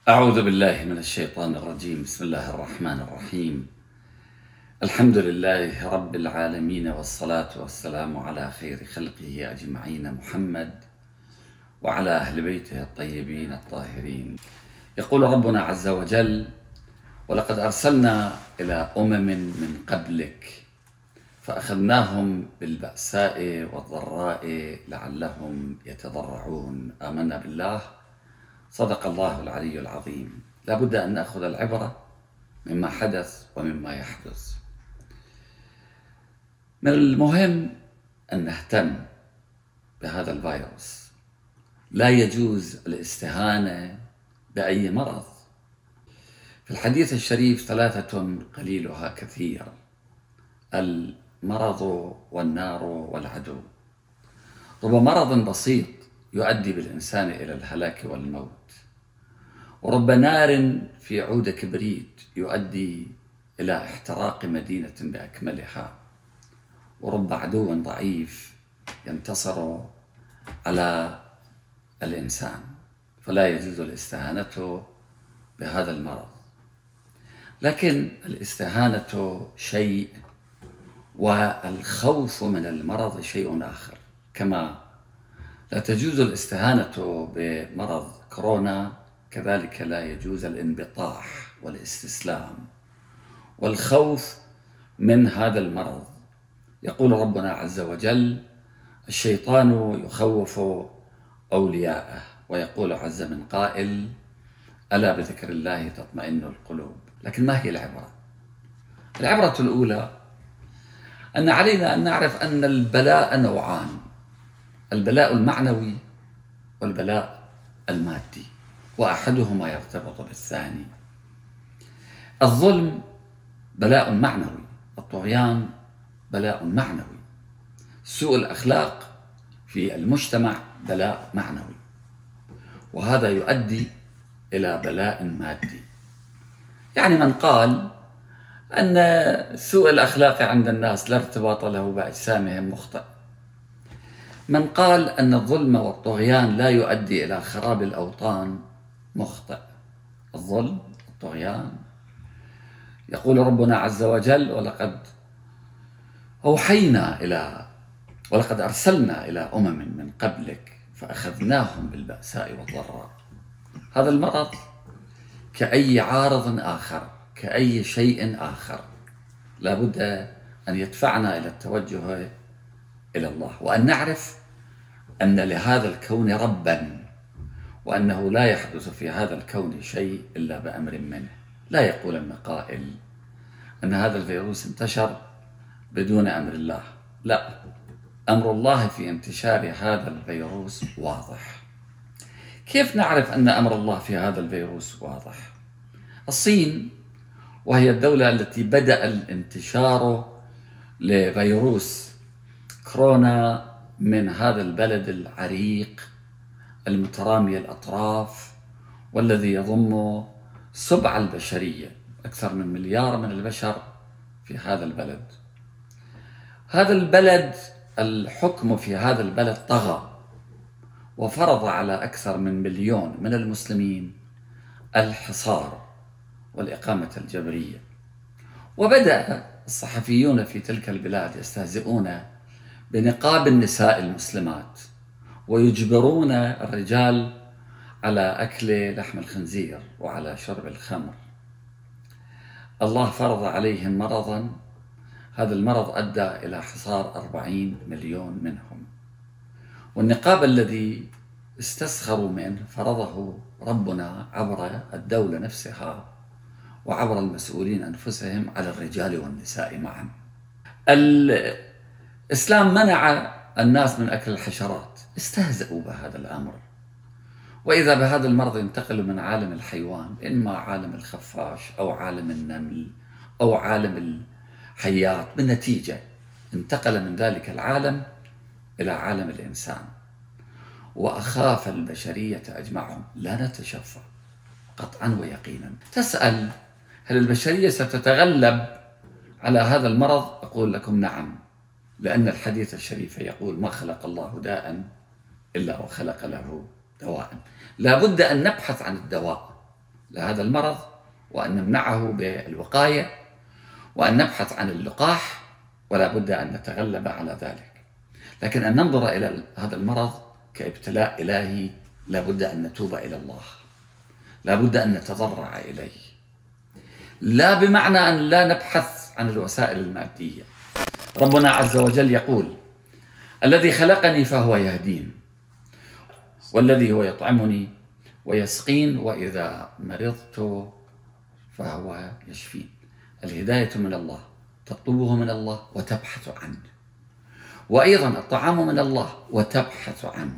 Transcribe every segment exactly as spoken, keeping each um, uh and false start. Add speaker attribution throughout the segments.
Speaker 1: أعوذ بالله من الشيطان الرجيم. بسم الله الرحمن الرحيم. الحمد لله رب العالمين، والصلاة والسلام على خير خلقه أجمعين محمد وعلى أهل بيته الطيبين الطاهرين. يقول ربنا عز وجل: ولقد أرسلنا إلى أمم من قبلك فأخذناهم بالبأساء والضراء لعلهم يتضرعون. آمنا بالله. صدق الله العلي العظيم. لا بد أن نأخذ العبرة مما حدث ومما يحدث. من المهم أن نهتم بهذا الفيروس. لا يجوز الاستهانة بأي مرض. في الحديث الشريف ثلاثة قليلها كثير: المرض والنار والعدو. رب مرض بسيط يؤدي بالإنسان إلى الهلاك والموت، ورب نار في عود كبريت يؤدي إلى احتراق مدينة بأكملها، ورب عدو ضعيف ينتصر على الإنسان. فلا يجوز الاستهانة بهذا المرض، لكن الاستهانة شيء والخوف من المرض شيء آخر. كما لا تجوز الاستهانة بمرض كورونا، كذلك لا يجوز الانبطاح والاستسلام والخوف من هذا المرض. يقول ربنا عز وجل: الشيطان يخوف أولياءه. ويقول عز من قائل: ألا بذكر الله تطمئن القلوب. لكن ما هي العبرة؟ العبرة الأولى أن علينا أن نعرف أن البلاء نوعان: البلاء المعنوي والبلاء المادي، وأحدهما يرتبط بالثاني. الظلم بلاء معنوي، الطغيان بلاء معنوي، سوء الأخلاق في المجتمع بلاء معنوي، وهذا يؤدي إلى بلاء مادي. يعني من قال أن سوء الأخلاق عند الناس لا ارتباط له بأجسامهم مخطئ. من قال أن الظلم والطغيان لا يؤدي إلى خراب الأوطان مخطئ. الظلم والطغيان، يقول ربنا عز وجل: ولقد أوحينا إلى ولقد أرسلنا إلى أمم من قبلك فأخذناهم بالبأساء والضراء. هذا المرض كأي عارض آخر، كأي شيء آخر، لا بد أن يدفعنا إلى التوجه إلى الله، وأن نعرف أن لهذا الكون ربا، وأنه لا يحدث في هذا الكون شيء إلا بأمر منه. لا يقولن قائل أن هذا الفيروس انتشر بدون أمر الله. لا، أمر الله في انتشار هذا الفيروس واضح. كيف نعرف أن أمر الله في هذا الفيروس واضح؟ الصين، وهي الدولة التي بدأ الانتشار لفيروس كورونا من هذا البلد العريق المترامي الأطراف، والذي يضم سبع البشرية، أكثر من مليار من البشر في هذا البلد. هذا البلد، الحكم في هذا البلد طغى وفرض على أكثر من مليون من المسلمين الحصار والإقامة الجبرية. وبدأ الصحفيون في تلك البلاد يستهزئون بنقاب النساء المسلمات، ويجبرون الرجال على أكل لحم الخنزير وعلى شرب الخمر. الله فرض عليهم مرضا، هذا المرض أدى إلى حصار أربعين مليون منهم، والنقاب الذي استسخروا منه فرضه ربنا عبر الدولة نفسها وعبر المسؤولين أنفسهم على الرجال والنساء معا. الإسلام منع الناس من أكل الحشرات، استهزأوا بهذا الأمر. وإذا بهذا المرض ينتقل من عالم الحيوان، إما عالم الخفاش أو عالم النمل أو عالم الحيات، بالنتيجة انتقل من ذلك العالم إلى عالم الإنسان. وأخاف البشرية أجمعهم، لا نتشفى قطعا ويقينا. تسأل: هل البشرية ستتغلب على هذا المرض؟ أقول لكم: نعم، لأن الحديث الشريف يقول: ما خلق الله داء إلا وخلق له دواء. لا بد أن نبحث عن الدواء، لهذا المرض، وأن نمنعه بالوقاية، وأن نبحث عن اللقاح، ولا بد أن نتغلب على ذلك. لكن أن ننظر إلى هذا المرض كابتلاء إلهي، لا بد أن نتوب إلى الله، لا بد أن نتضرع إليه، لا بمعنى أن لا نبحث عن الوسائل المادية. ربنا عز وجل يقول: الذي خلقني فهو يهدين، والذي هو يطعمني ويسقين، وإذا مرضت فهو يشفين. الهداية من الله، تطلبه من الله وتبحث عنه، وأيضا الطعام من الله وتبحث عنه،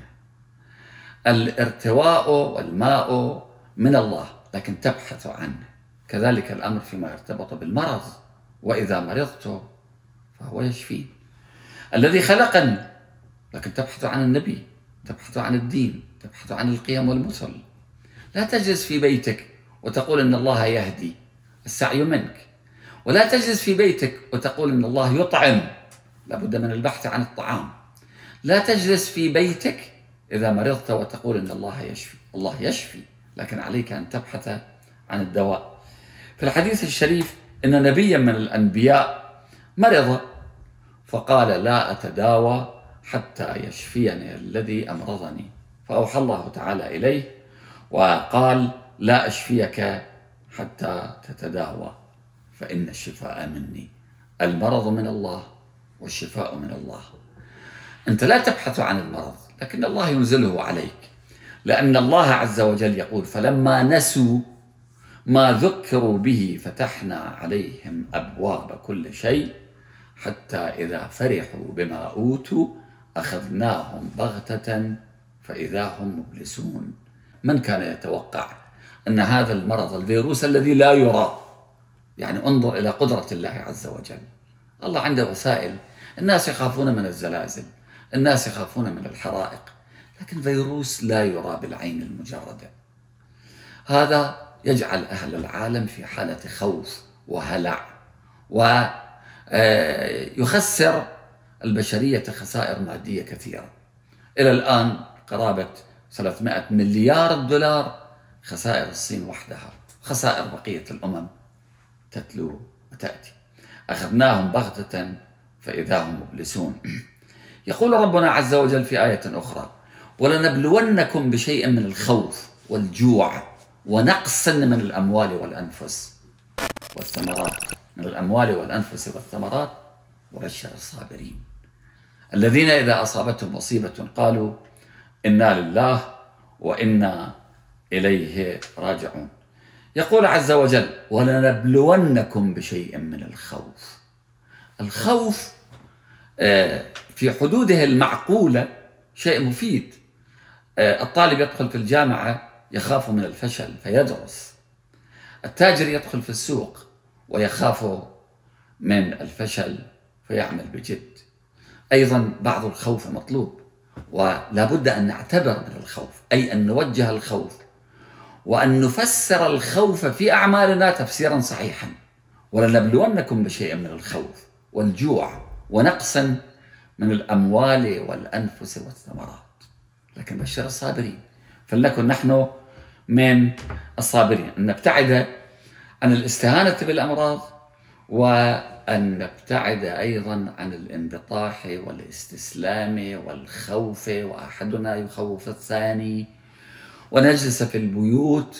Speaker 1: الارتواء والماء من الله لكن تبحث عنه. كذلك الأمر فيما يرتبط بالمرض: وإذا مرضت فهو يشفين. الذي خلقني، لكن تبحث عن النبي، تبحث عن الدين، تبحث عن القيم والمثل. لا تجلس في بيتك وتقول إن الله يهدي، السعي منك. ولا تجلس في بيتك وتقول إن الله يطعم، لابد من البحث عن الطعام. لا تجلس في بيتك إذا مرضت وتقول إن الله يشفي. الله يشفي، لكن عليك أن تبحث عن الدواء. في الحديث الشريف إن نبيا من الأنبياء مرض فقال: لا أتداوى حتى يشفيني الذي أمرضني، فأوحى الله تعالى إليه وقال: لا أشفيك حتى تتداوى، فإن الشفاء مني. المرض من الله والشفاء من الله. أنت لا تبحث عن المرض، لكن الله ينزله عليك، لأن الله عز وجل يقول: فلما نسوا ما ذكروا به فتحنا عليهم أبواب كل شيء حتى إذا فرحوا بما أوتوا أخذناهم بغتة فإذا هم مبلسون. من كان يتوقع أن هذا المرض، الفيروس الذي لا يرى، يعني انظر إلى قدرة الله عز وجل. الله عنده وسائل. الناس يخافون من الزلازل، الناس يخافون من الحرائق، لكن فيروس لا يرى بالعين المجردة. هذا يجعل أهل العالم في حالة خوف وهلع، ويخسر البشرية خسائر مادية كثيرة. إلى الآن قرابة ثلاثمائة مليار دولار خسائر الصين وحدها، خسائر بقية الأمم تتلو وتأتي. أخذناهم بغتة فإذا هم مبلسون. يقول ربنا عز وجل في آية أخرى: ولنبلونكم بشيء من الخوف والجوع ونقص من الأموال والأنفس والثمرات. من الأموال والأنفس والثمرات. وبشر الصابرين الذين إذا أصابتهم مصيبة قالوا إنا لله وإنا إليه راجعون. يقول عز وجل: ولنبلونكم بشيء من الخوف. الخوف في حدوده المعقولة شيء مفيد. الطالب يدخل في الجامعة يخاف من الفشل فيدرس. التاجر يدخل في السوق ويخاف من الفشل فيعمل بجد. أيضا بعض الخوف مطلوب، ولا بد أن نعتبر من الخوف، أي أن نوجه الخوف وأن نفسر الخوف في أعمالنا تفسيرا صحيحا. ولنبلونكم بشيء من الخوف والجوع ونقص من الأموال والأنفس والثمرات. لكن بشر الصابرين. فلنكن نحن من الصابرين، أن نبتعد عن الاستهانة بالأمراض، وأن نبتعد أيضا عن الانبطاح والاستسلام والخوف، وأحدنا يخوف الثاني، ونجلس في البيوت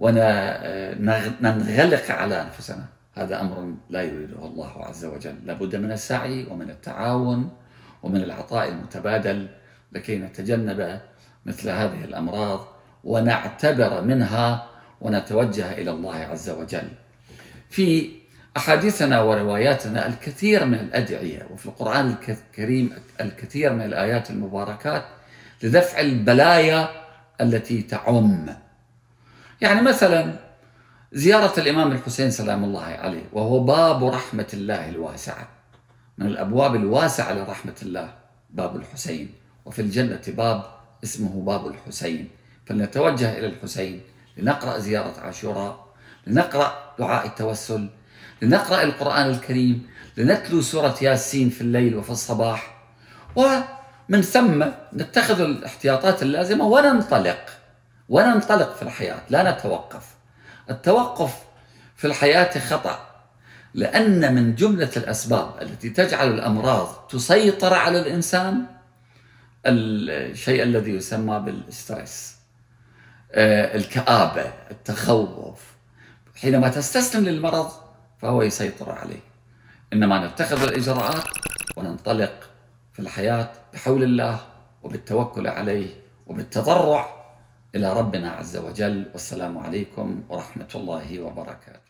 Speaker 1: وننغلق على أنفسنا. هذا أمر لا يريده الله عز وجل. لابد من السعي ومن التعاون ومن العطاء المتبادل لكي نتجنب مثل هذه الأمراض ونعتبر منها ونتوجه إلى الله عز وجل. في أحاديثنا ورواياتنا الكثير من الأدعية، وفي القرآن الكريم الكثير من الآيات المباركات لدفع البلايا التي تعم. يعني مثلا زيارة الإمام الحسين سلام الله عليه، وهو باب رحمة الله الواسعة، من الأبواب الواسعة لرحمة الله باب الحسين، وفي الجنة باب اسمه باب الحسين. فلنتوجه إلى الحسين لنقرأ زيارة عاشوراء، لنقرأ دعاء التوسل، لنقرأ القرآن الكريم، لنتلو سورة ياسين في الليل وفي الصباح، ومن ثم نتخذ الاحتياطات اللازمة وننطلق وننطلق في الحياة، لا نتوقف. التوقف في الحياة خطأ، لأن من جملة الأسباب التي تجعل الأمراض تسيطر على الإنسان الشيء الذي يسمى بالستريس، الكآبة، التخوف. حينما تستسلم للمرض فهو يسيطر عليه. إنما نتخذ الإجراءات وننطلق في الحياة بحول الله وبالتوكل عليه وبالتضرع إلى ربنا عز وجل. والسلام عليكم ورحمة الله وبركاته.